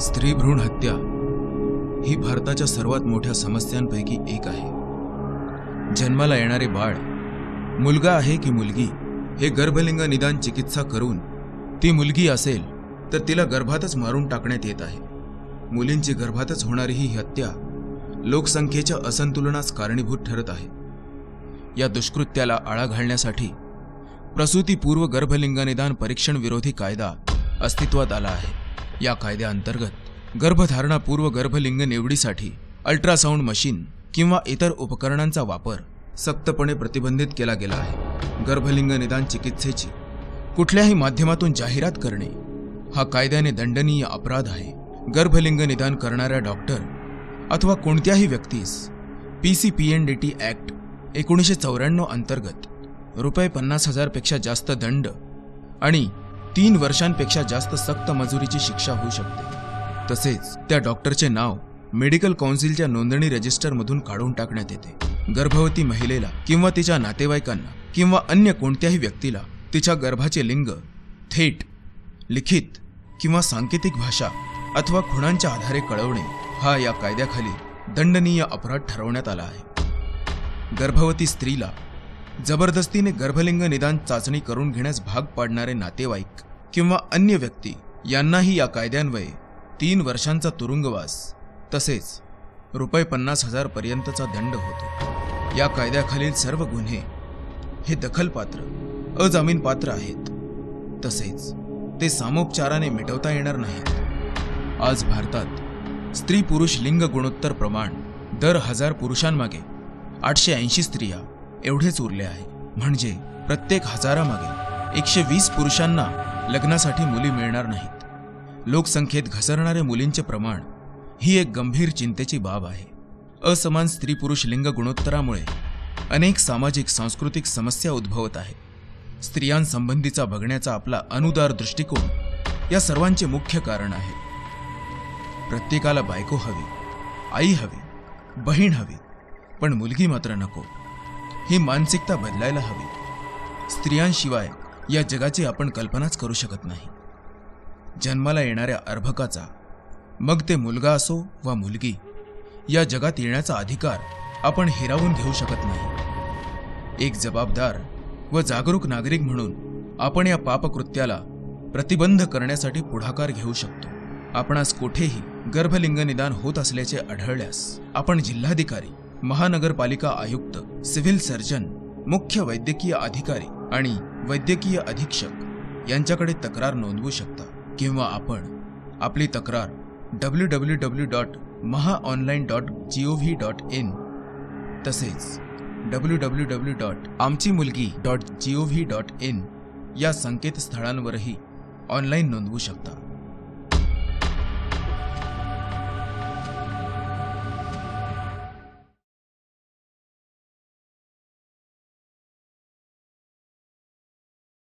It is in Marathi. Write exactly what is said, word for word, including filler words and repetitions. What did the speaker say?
स्त्री भ्रूण हत्या ही भारताच्या सर्वात मोठ्या समस्यांपैकी एक आहे। जन्माला येणारे बाळ मुलगा आहे की मुलगी हे गर्भलिंग निदान चिकित्सा करून ती मुलगी असेल तर तिला गर्भातच मारून टाकण्यात येत आहे। मुलींची गर्भातच होणारी ही हत्या लोकसंख्येच्या असंतुलनास कारणीभूत ठरत आहे। या दुष्कृत्याला आळा घालण्यासाठी प्रसूतीपूर्व गर्भलिंगनिदान परीक्षण विरोधी कायदा अस्तित्वात आला आहे। या कायद्याअंतर्गत गर्भधारणापूर्व गर्भलिंग निवडीसाठी अल्ट्रासाउंड मशीन किंवा इतर उपकरणांचा वापर सक्तपणे प्रतिबंधित केला गेला आहे। गर्भलिंग निदान चिकित्सेची कुठल्याही माध्यमातून जाहिरात करणे हा कायद्याने दंडनीय अपराध आहे। गर्भलिंग निदान करणाऱ्या डॉक्टर अथवा कोणत्याही व्यक्तीस P C P N D T act एकोणीसशे चौऱ्याण्णव अंतर्गत रुपये पन्नास हजार पेक्षा जास्त दंड आणि तीन वर्षांपेक्षा जास्त सक्त मजुरीची शिक्षा होऊ शकते। तसेच त्या डॉक्टरचे नाव मेडिकल काउन्सिलच्या नोंदणी रजिस्टरमधून काढून टाकण्यात येते। गर्भवती महिलेला किंवा तिच्या नातेवाईकांना किंवा अन्य कोणत्याही व्यक्तीला तिच्या गर्भाचे लिंग थेट, लिखित किंवा सांकेतिक भाषा अथवा खुणांच्या आधारे कळवणे हा या कायद्याखाली दंडनीय अपराध ठरवण्यात आला आहे। गर्भवती स्त्रीला जबरदस्तीने गर्भलिंग निदान चाचणी करून घेण्यास भाग पाडणारे नातेवाईक किंवा अन्य व्यक्ती यांनाही या कायद्यान्वये तीन वर्षांचा तुरुंगवास तसेच रुपये पन्नास हजार पर्यंतचा दंड होतो। या कायद्याखालील सर्व गुन्हे हे दखलपात्र अजामीनपात्र आहेत, तसेच ते सामोपचाराने मिटवता येणार नाहीत। आज भारतात स्त्री पुरुष लिंग गुणोत्तर प्रमाण दर हजार पुरुषांमागे आठशे ऐंशी स्त्रिया एवढेच उरले आहे। म्हणजे प्रत्येक हजारामागे एकशे वीस पुरुषांना लग्नासाठी मुली मिळणार नाहीत। लोकसंख्येत घसरणाऱ्या मुलींचे प्रमाण ही एक गंभीर चिंतेची बाब आहे। असमान स्त्री पुरुष लिंग गुणोत्तरामुळे अनेक सामाजिक सांस्कृतिक समस्या उद्भवत आहेत। स्त्रियांसंबंधीचा बघण्याचा आपला अनुदार दृष्टिकोन या सर्वांचे मुख्य कारण आहे। प्रत्येकाला बायको हवी, आई हवी, बहीण हवी, पण मुलगी मात्र नको, ही मानसिकता बदलायला हवी। स्त्रियांशिवाय या जगाची आपण कल्पनाच करू शकत नाही। जन्माला येणाऱ्या अर्भकाचा, मग ते मुलगा असो वा मुलगी, या जगात येण्याचा अधिकार आपण हिरावून घेऊ शकत नाही। एक जबाबदार व जागरूक नागरिक म्हणून आपण या पापकृत्याला प्रतिबंध करण्यासाठी पुढाकार घेऊ शकतो। आपणास कुठेही गर्भलिंग निदान होत असल्याचे आढळल्यास आपण जिल्हाधिकारी, महानगरपालिका आयुक्त, सिव्हिल सर्जन, मुख्य वैद्यकीय अधिकारी आणि वैद्यकीय अधीक्षक यांच्याकडे तक्रार नोंदवू शकता किंवा आपण आपली तक्रार W W W dot Mahaonline dot G O V dot in तसेच W W W dot Aamchi Mulgi dot G O V dot in या संकेतस्थळांवरही ऑनलाईन नोंदवू शकता।